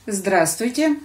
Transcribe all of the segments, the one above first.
Здравствуйте!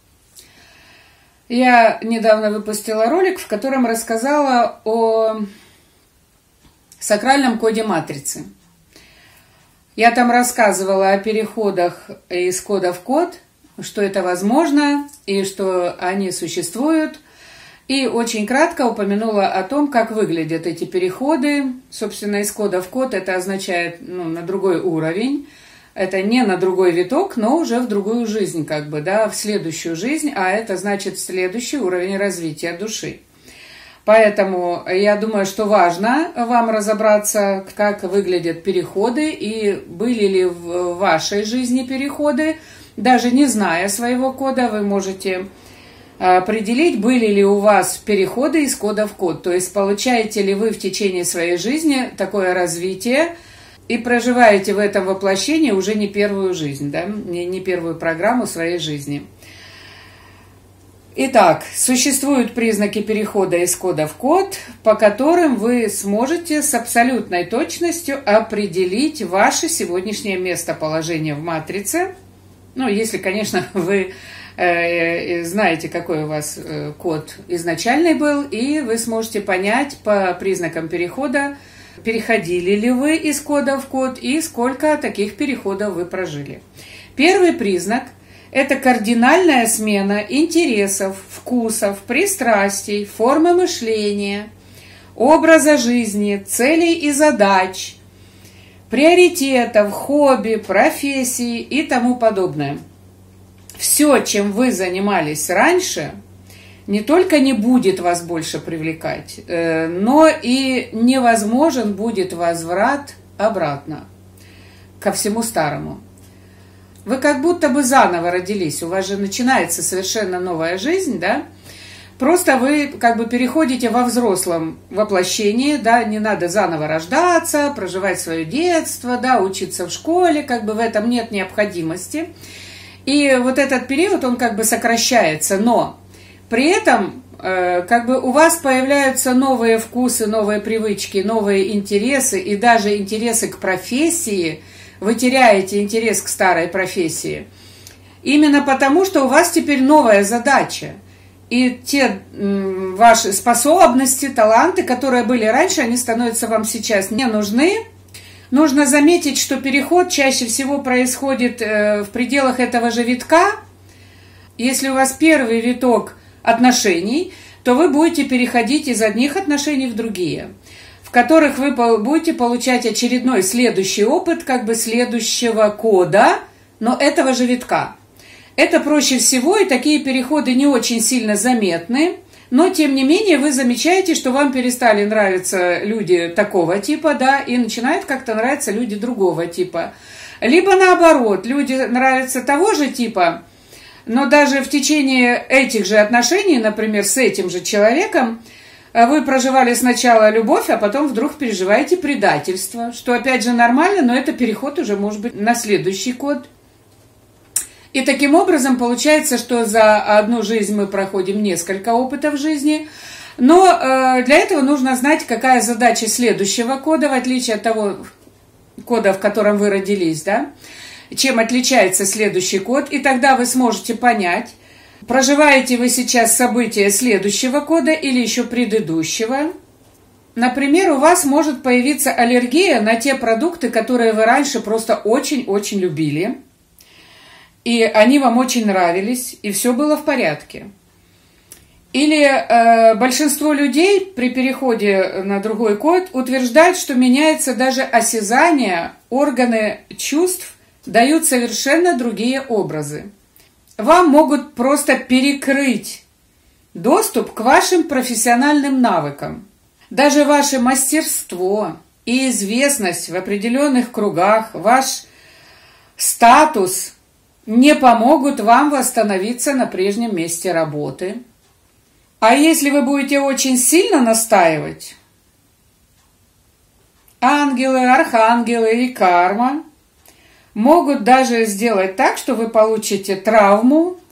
Я недавно выпустила ролик, в котором рассказала о сакральном коде матрицы. Я там рассказывала о переходах из кода в код, что это возможно и что они существуют. И очень кратко упомянула о том, как выглядят эти переходы. Собственно, из кода в код это означает на другой уровень. Это не на другой виток, но уже в другую жизнь, в следующую жизнь, а это значит следующий уровень развития души. Поэтому я думаю, что важно вам разобраться, как выглядят переходы и были ли в вашей жизни переходы. Даже не зная своего кода, вы можете определить, были ли у вас переходы из кода в код. То есть получаете ли вы в течение своей жизни такое развитие, и проживаете в этом воплощении уже не первую жизнь, не первую программу своей жизни. Итак, существуют признаки перехода из кода в код, по которым вы сможете с абсолютной точностью определить ваше сегодняшнее местоположение в матрице. Если, конечно, вы знаете, какой у вас код изначальный был, и вы сможете понять по признакам перехода, переходили ли вы из кода в код и сколько таких переходов вы прожили. Первый признак – это кардинальная смена интересов, вкусов, пристрастий, формы мышления, образа жизни, целей и задач, приоритетов, хобби, профессий и тому подобное. Все, чем вы занимались раньше, не только не будет вас больше привлекать, но и невозможен будет возврат обратно ко всему старому. Вы как будто бы заново родились, у вас же начинается совершенно новая жизнь, Просто вы переходите во взрослом воплощении, не надо заново рождаться, проживать свое детство, учиться в школе, в этом нет необходимости. И вот этот период, он сокращается, но при этом у вас появляются новые вкусы, новые привычки, новые интересы и даже интересы к профессии. Вы теряете интерес к старой профессии. Именно потому, что у вас теперь новая задача. И те ваши способности, таланты, которые были раньше, они становятся вам сейчас не нужны. Нужно заметить, что переход чаще всего происходит в пределах этого же витка. Если у вас первый виток отношений, то вы будете переходить из одних отношений в другие, в которых вы будете получать очередной следующий опыт, следующего кода, но этого же витка. Это проще всего, и такие переходы не очень сильно заметны, но тем не менее вы замечаете, что вам перестали нравиться люди такого типа, и начинают как-то нравиться люди другого типа. Либо наоборот, люди нравятся того же типа, но даже в течение этих же отношений, например, с этим же человеком, вы проживали сначала любовь, а потом вдруг переживаете предательство, что опять же нормально, но это переход уже может быть на следующий код. И таким образом получается, что за одну жизнь мы проходим несколько опытов жизни, но для этого нужно знать, какая задача следующего кода, в отличие от того кода, в котором вы родились, чем отличается следующий код, и тогда вы сможете понять, проживаете вы сейчас события следующего кода или еще предыдущего. Например, у вас может появиться аллергия на те продукты, которые вы раньше просто очень-очень любили, и они вам очень нравились, и все было в порядке. Или большинство людей при переходе на другой код утверждают, что меняется даже осязание, органы чувств дают совершенно другие образы. Вам могут просто перекрыть доступ к вашим профессиональным навыкам. Даже ваше мастерство и известность в определенных кругах, ваш статус не помогут вам восстановиться на прежнем месте работы. А если вы будете очень сильно настаивать, ангелы, архангелы и карма могут даже сделать так, что вы получите травму,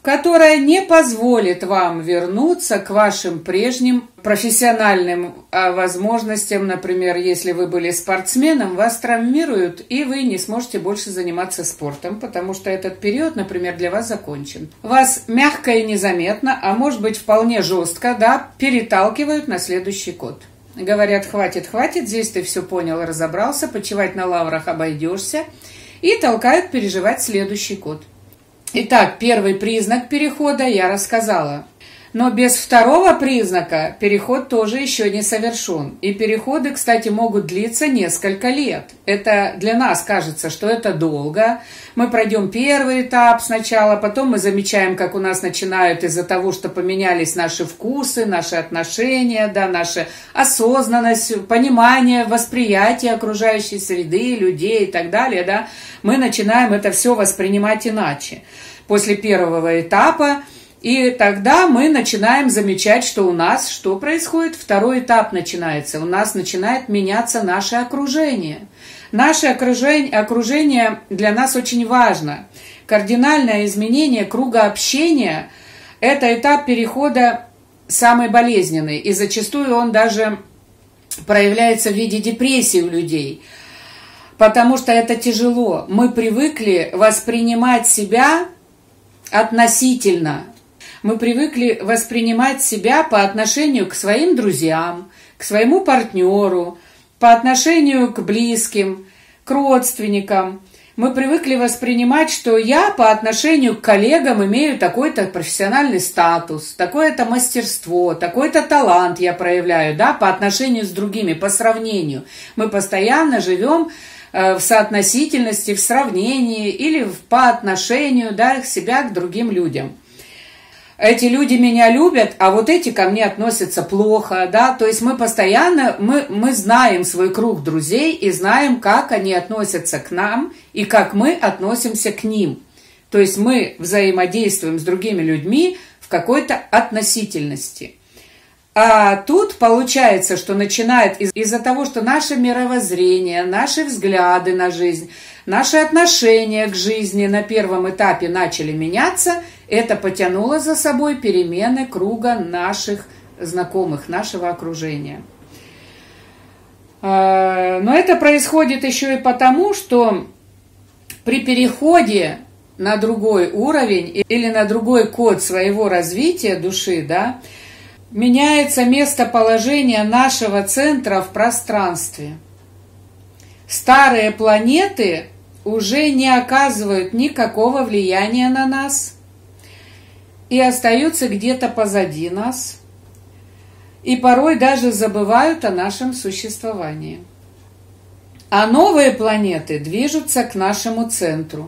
которая не позволит вам вернуться к вашим прежним профессиональным возможностям. Например, если вы были спортсменом, вас травмируют, и вы не сможете больше заниматься спортом, потому что этот период, например, для вас закончен. Вас мягко и незаметно, а может быть вполне жестко, да, переталкивают на следующий год. Говорят: хватит, хватит, здесь ты все понял и разобрался, почивать на лаврах обойдешься, и толкают переживать следующий год. Итак, первый признак перехода я рассказала. Но без второго признака переход тоже еще не совершен. И переходы, кстати, могут длиться несколько лет. Это для нас кажется, что это долго. Мы пройдем первый этап сначала, потом мы замечаем, как у нас начинают из-за того, что поменялись наши вкусы, наши отношения, да, наша осознанность, понимание, восприятие окружающей среды, людей и так далее, да, мы начинаем это все воспринимать иначе после первого этапа. И тогда мы начинаем замечать, что у нас что происходит? Второй этап начинается. У нас начинает меняться наше окружение. Наше окружение для нас очень важно. Кардинальное изменение круга общения – это этап перехода самый болезненный. И зачастую он даже проявляется в виде депрессии у людей. Потому что это тяжело. Мы привыкли воспринимать себя относительно. Мы привыкли воспринимать себя по отношению к своим друзьям, к своему партнеру, по отношению к близким, к родственникам. Мы привыкли воспринимать, что я по отношению к коллегам имею такой-то профессиональный статус, такое-то мастерство, такой-то талант я проявляю, да, по отношению с другими, по сравнению. Мы постоянно живем в соотносительности, в сравнении или по отношению, да, себя к другим людям. Эти люди меня любят, а вот эти ко мне относятся плохо, да, то есть мы постоянно, мы знаем свой круг друзей и знаем, как они относятся к нам и как мы относимся к ним. То есть мы взаимодействуем с другими людьми в какой-то относительности. А тут получается, что начинает из-за того, что наше мировоззрение, наши взгляды на жизнь, наши отношения к жизни на первом этапе начали меняться, это потянуло за собой перемены круга наших знакомых, нашего окружения. Но это происходит еще и потому, что при переходе на другой уровень или на другой код своего развития души, да, меняется местоположение нашего центра в пространстве. Старые планеты уже не оказывают никакого влияния на нас и остаются где-то позади нас, и порой даже забывают о нашем существовании. А новые планеты движутся к нашему центру.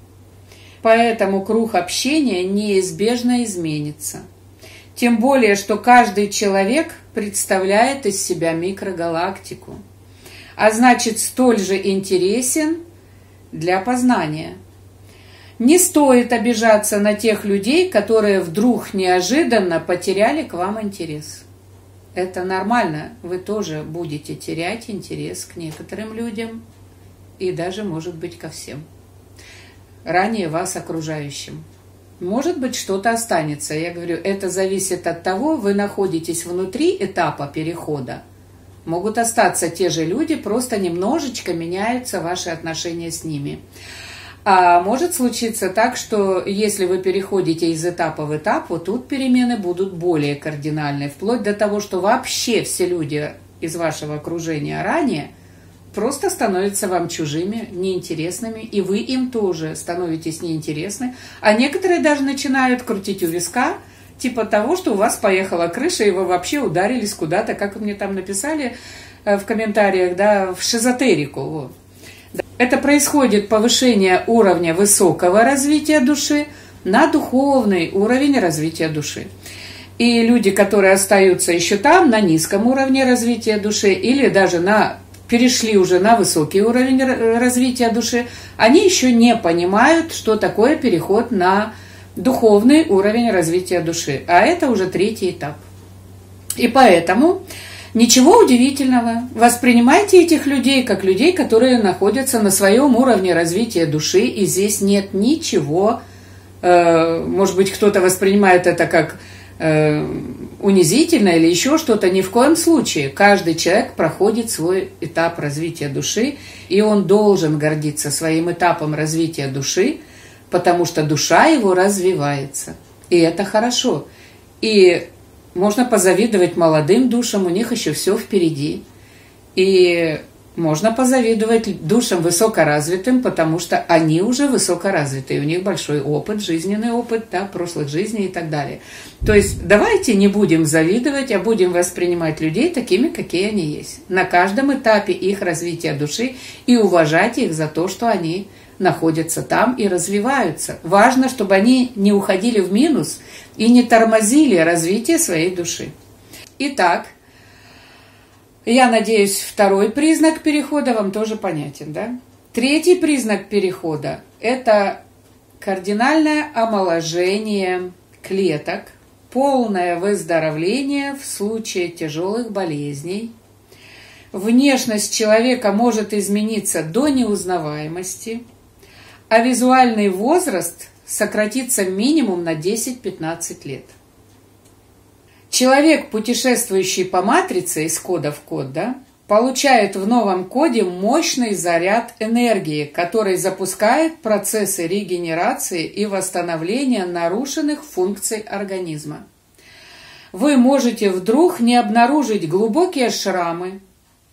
Поэтому круг общения неизбежно изменится. Тем более, что каждый человек представляет из себя микрогалактику, а значит, столь же интересен для познания. Не стоит обижаться на тех людей, которые вдруг неожиданно потеряли к вам интерес. Это нормально, вы тоже будете терять интерес к некоторым людям и даже, может быть, ко всем, ранее вас окружающим. Может быть, что-то останется. Я говорю, это зависит от того, вы находитесь внутри этапа перехода. Могут остаться те же люди, просто немножечко меняются ваши отношения с ними. А может случиться так, что если вы переходите из этапа в этап, вот тут перемены будут более кардинальные, вплоть до того, что вообще все люди из вашего окружения ранее просто становятся вам чужими, неинтересными, и вы им тоже становитесь неинтересны. А некоторые даже начинают крутить у виска, типа того, что у вас поехала крыша, и вы вообще ударились куда-то, как мне там написали в комментариях, да, в шизотерику. Вот. Это происходит повышение уровня высокого развития души на духовный уровень развития души. И люди, которые остаются еще там, на низком уровне развития души, или даже перешли уже на высокий уровень развития души, они еще не понимают, что такое переход на духовный уровень развития души. А это уже третий этап. И поэтому ничего удивительного. Воспринимайте этих людей как людей, которые находятся на своем уровне развития души, и здесь нет ничего может быть, кто-то воспринимает это как унизительно или еще что-то. Ни в коем случае. Каждый человек проходит свой этап развития души, и он должен гордиться своим этапом развития души, потому что душа его развивается. И это хорошо. И можно позавидовать молодым душам, у них еще все впереди. И можно позавидовать душам высокоразвитым, потому что они уже высокоразвитые, у них большой опыт, жизненный опыт, да, прошлых жизней и так далее. То есть давайте не будем завидовать, а будем воспринимать людей такими, какие они есть. На каждом этапе их развития души и уважать их за то, что они находятся там и развиваются. Важно, чтобы они не уходили в минус и не тормозили развитие своей души. Итак, я надеюсь, второй признак перехода вам тоже понятен, да? Третий признак перехода – это кардинальное омоложение клеток, полное выздоровление в случае тяжелых болезней. Внешность человека может измениться до неузнаваемости, а визуальный возраст сократится минимум на 10-15 лет. Человек, путешествующий по матрице из кода в код, да, получает в новом коде мощный заряд энергии, который запускает процессы регенерации и восстановления нарушенных функций организма. Вы можете вдруг не обнаружить глубокие шрамы.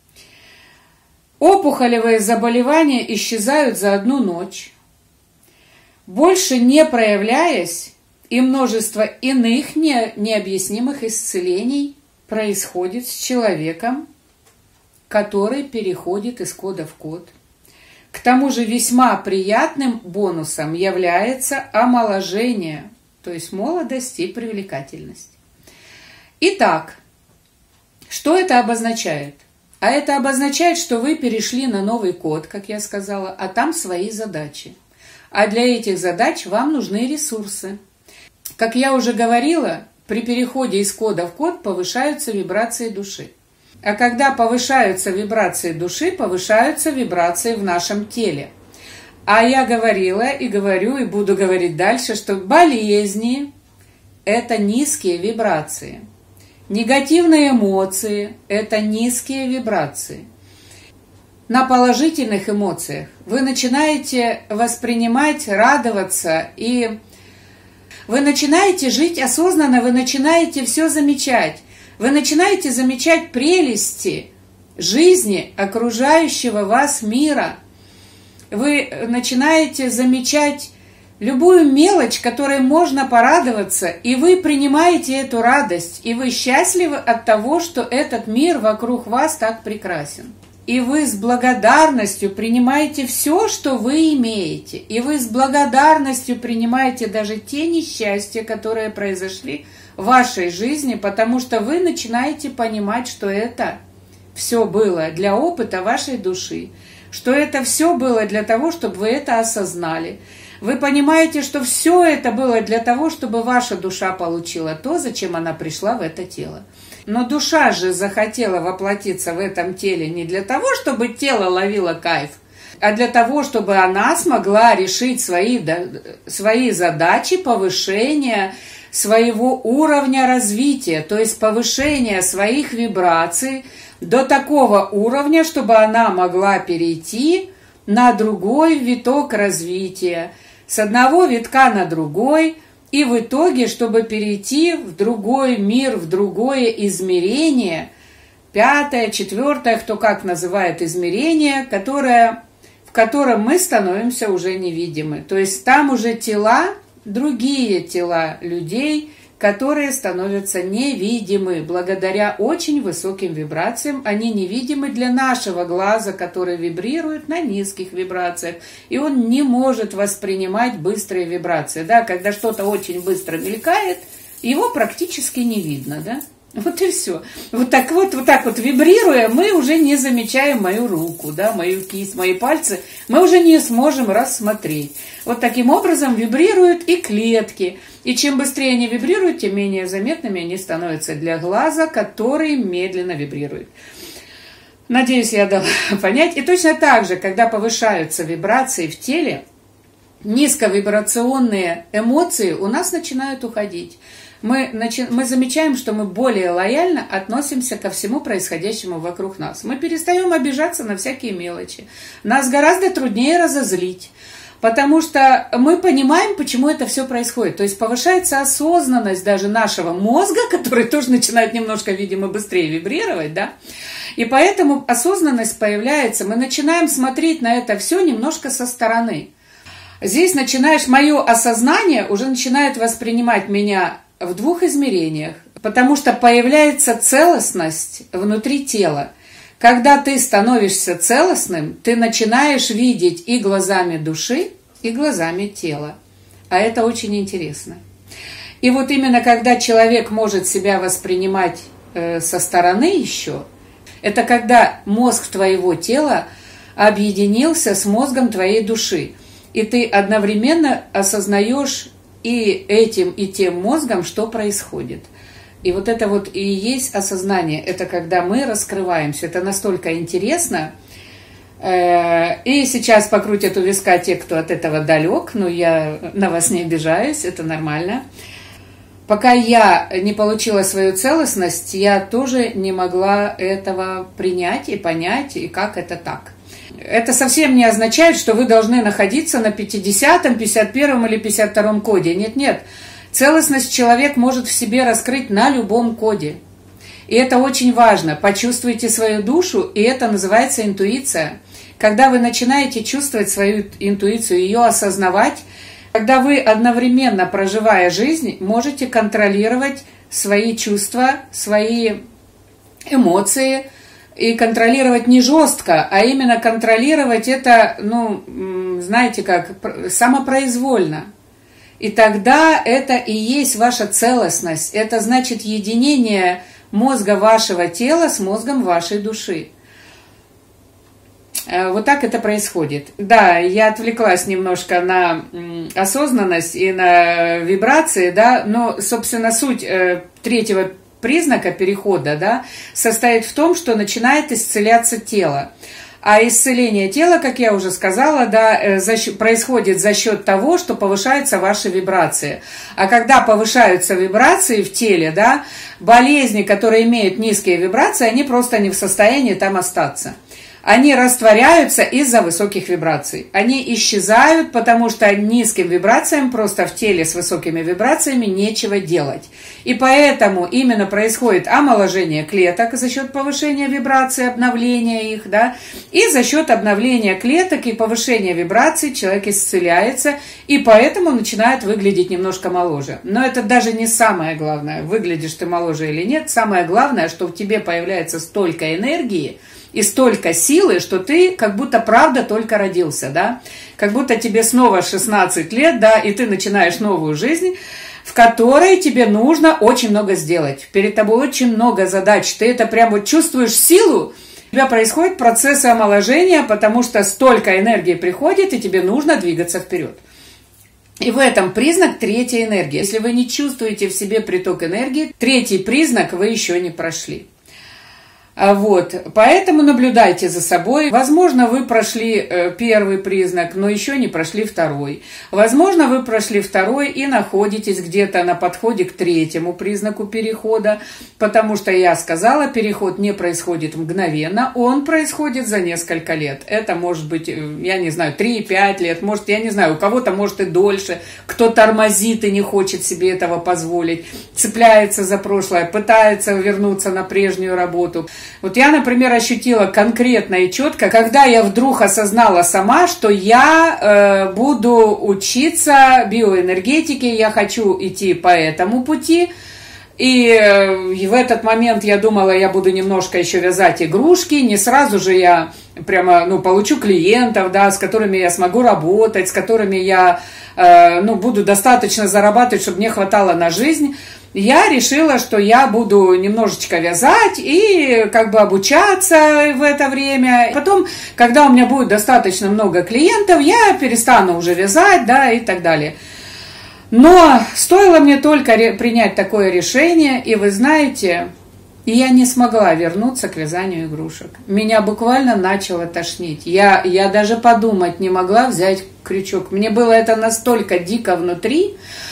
Опухолевые заболевания исчезают за одну ночь, больше не проявляясь, и множество иных необъяснимых исцелений происходит с человеком, который переходит из кода в код. К тому же весьма приятным бонусом является омоложение, то есть молодость и привлекательность. Итак, что это обозначает? А это обозначает, что вы перешли на новый код, как я сказала, а там свои задачи. А для этих задач вам нужны ресурсы. Как я уже говорила, при переходе из кода в код повышаются вибрации души. А когда повышаются вибрации души, повышаются вибрации в нашем теле. А я говорила и говорю, и буду говорить дальше, что болезни – это низкие вибрации. Негативные эмоции – это низкие вибрации. На положительных эмоциях вы начинаете воспринимать, радоваться, и вы начинаете жить осознанно, вы начинаете все замечать. Вы начинаете замечать прелести жизни, окружающего вас мира. Вы начинаете замечать любую мелочь, которой можно порадоваться, и вы принимаете эту радость, и вы счастливы от того, что этот мир вокруг вас так прекрасен. И вы с благодарностью принимаете все, что вы имеете. И вы с благодарностью принимаете даже те несчастья, которые произошли в вашей жизни, потому что вы начинаете понимать, что это все было для опыта вашей души, что это все было для того, чтобы вы это осознали. Вы понимаете, что все это было для того, чтобы ваша душа получила то, зачем она пришла в это тело. Но душа же захотела воплотиться в этом теле не для того, чтобы тело ловило кайф, а для того, чтобы она смогла решить свои задачи повышения своего уровня развития, то есть повышения своих вибраций до такого уровня, чтобы она могла перейти на другой виток развития, с одного витка на другой, и в итоге, чтобы перейти в другой мир, в другое измерение, пятое, четвертое, кто как называет измерение, в котором мы становимся уже невидимы. То есть там уже тела, другие тела людей, которые становятся невидимы благодаря очень высоким вибрациям. Они невидимы для нашего глаза, который вибрирует на низких вибрациях, и он не может воспринимать быстрые вибрации. Да? Когда что-то очень быстро мелькает, его практически не видно. Да? Вот и все. Вот так вот вибрируя, мы уже не замечаем мою руку, да, мою кисть, мои пальцы, мы уже не сможем рассмотреть. Вот таким образом вибрируют и клетки. И чем быстрее они вибрируют, тем менее заметными они становятся для глаза, который медленно вибрирует. Надеюсь, я дала понять. И точно так же, когда повышаются вибрации в теле, низковибрационные эмоции у нас начинают уходить. Мы замечаем, что мы более лояльно относимся ко всему происходящему вокруг нас. Мы перестаем обижаться на всякие мелочи. Нас гораздо труднее разозлить, потому что мы понимаем, почему это все происходит. То есть повышается осознанность даже нашего мозга, который тоже начинает немножко, видимо, быстрее вибрировать, да? И поэтому осознанность появляется. Мы начинаем смотреть на это все немножко со стороны. Здесь мое осознание уже начинает воспринимать меня в двух измерениях, потому что появляется целостность внутри тела. Когда ты становишься целостным, ты начинаешь видеть и глазами души, и глазами тела. А это очень интересно. И вот именно когда человек может себя воспринимать со стороны еще, это когда мозг твоего тела объединился с мозгом твоей души. И ты одновременно осознаешь и этим, и тем мозгом, что происходит. И вот это вот и есть осознание. Это когда мы раскрываемся. Это настолько интересно. И сейчас покрутят у виска те, кто от этого далек. Но я на вас не обижаюсь, это нормально. Пока я не получила свою целостность, я тоже не могла этого принять и понять, и как это так. Это совсем не означает, что вы должны находиться на 50-м, 51-м или 52-м коде. Нет. Целостность человек может в себе раскрыть на любом коде. И это очень важно. Почувствуйте свою душу, и это называется интуиция. Когда вы начинаете чувствовать свою интуицию, ее осознавать, когда вы одновременно, проживая жизнь, можете контролировать свои чувства, свои эмоции, и контролировать не жестко, а именно контролировать это, знаете как, самопроизвольно. И тогда это и есть ваша целостность. Это значит единение мозга вашего тела с мозгом вашей души. Вот так это происходит. Да, я отвлеклась немножко на осознанность и на вибрации, да, но, собственно, суть третьего признака перехода, да, состоит в том, что начинает исцеляться тело. А исцеление тела, как я уже сказала, да, происходит за счет того, что повышаются ваши вибрации. А когда повышаются вибрации в теле, да, болезни, которые имеют низкие вибрации, они просто не в состоянии там остаться. Они растворяются из-за высоких вибраций. Они исчезают, потому что низким вибрациям просто в теле с высокими вибрациями нечего делать. И поэтому именно происходит омоложение клеток за счет повышения вибраций, обновления их, да, и за счет обновления клеток и повышения вибраций человек исцеляется, и поэтому начинает выглядеть немножко моложе. Но это даже не самое главное, выглядишь ты моложе или нет. Самое главное, что в тебе появляется столько энергии, и столько силы, что ты как будто правда только родился, да? Как будто тебе снова 16 лет, да, и ты начинаешь новую жизнь, в которой тебе нужно очень много сделать. Перед тобой очень много задач. Ты это прям вот чувствуешь силу, у тебя происходит процесс омоложения, потому что столько энергии приходит, и тебе нужно двигаться вперед. И в этом признак третьей энергии. Если вы не чувствуете в себе приток энергии, третий признак вы еще не прошли. Вот, поэтому наблюдайте за собой. Возможно, вы прошли первый признак, но еще не прошли второй. Возможно, вы прошли второй и находитесь где-то на подходе к третьему признаку перехода, потому что я сказала, переход не происходит мгновенно, он происходит за несколько лет. Это может быть, я не знаю, 3-5 лет, может, я не знаю, у кого-то может и дольше, кто тормозит и не хочет себе этого позволить, цепляется за прошлое, пытается вернуться на прежнюю работу. Вот я, например, ощутила конкретно и четко, когда я вдруг осознала сама, что я буду учиться биоэнергетике, я хочу идти по этому пути. И в этот момент я думала, я буду немножко еще вязать игрушки, не сразу же я прямо, получу клиентов, да, с которыми я смогу работать, с которыми я, буду достаточно зарабатывать, чтобы мне хватало на жизнь. Я решила, что я буду немножечко вязать и как бы обучаться в это время. Потом, когда у меня будет достаточно много клиентов, я перестану уже вязать, да, и так далее. Но стоило мне только принять такое решение, и вы знаете, И я не смогла вернуться к вязанию игрушек. Меня буквально начало тошнить. Я даже подумать не могла взять крючок. Мне было это настолько дико внутри.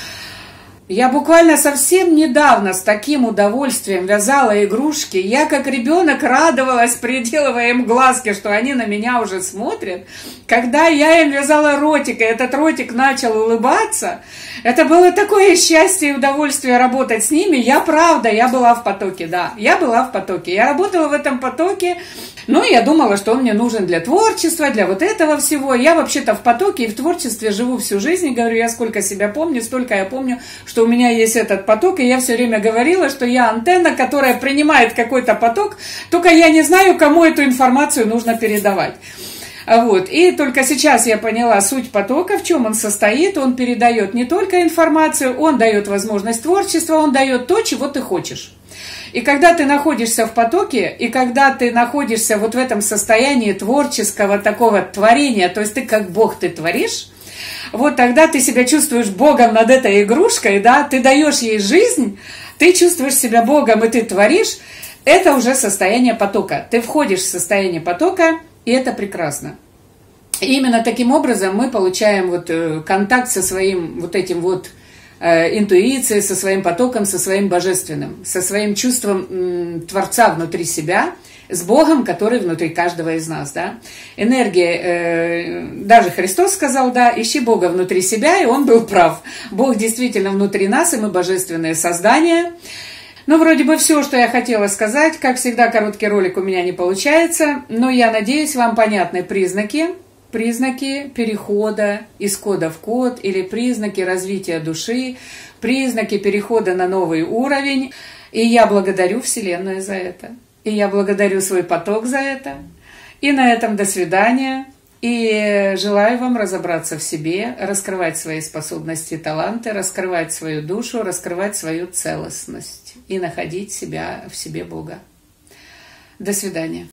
Я буквально совсем недавно с таким удовольствием вязала игрушки. Я как ребенок радовалась, приделывая им глазки, что они на меня уже смотрят. Когда я им вязала ротик, и этот ротик начал улыбаться, это было такое счастье и удовольствие работать с ними. Я была в потоке, да, я была в потоке. Я работала в этом потоке, но я думала, что он мне нужен для творчества, для вот этого всего. Я вообще-то в потоке и в творчестве живу всю жизнь. И говорю, я сколько себя помню, столько я помню, что у меня есть этот поток. И я все время говорила, что я антенна, которая принимает какой-то поток, только я не знаю, кому эту информацию нужно передавать. Вот. И только сейчас я поняла суть потока, в чем он состоит. Он передает не только информацию, он дает возможность творчества, он дает то, чего ты хочешь. И когда ты находишься в потоке, и когда ты находишься вот в этом состоянии творческого такого творения, то есть ты как Бог, ты творишь, вот тогда ты себя чувствуешь Богом над этой игрушкой, да, ты даешь ей жизнь, ты чувствуешь себя Богом, и ты творишь, это уже состояние потока. Ты входишь в состояние потока, и это прекрасно. И именно таким образом мы получаем вот контакт со своим вот этим вот интуицией, со своим потоком, со своим божественным, со своим чувством Творца внутри себя, с Богом, который внутри каждого из нас, да. Энергия, даже Христос сказал, да, ищи Бога внутри себя, и Он был прав. Бог действительно внутри нас, и мы божественные создания. Ну, вроде бы все, что я хотела сказать. Как всегда, короткий ролик у меня не получается, но я надеюсь, вам понятны признаки перехода из кода в код или признаки развития души, признаки перехода на новый уровень. И я благодарю Вселенную за это. И я благодарю свой поток за это. И на этом до свидания. И желаю вам разобраться в себе, раскрывать свои способности и таланты, раскрывать свою душу, раскрывать свою целостность и находить себя в себе Бога. До свидания.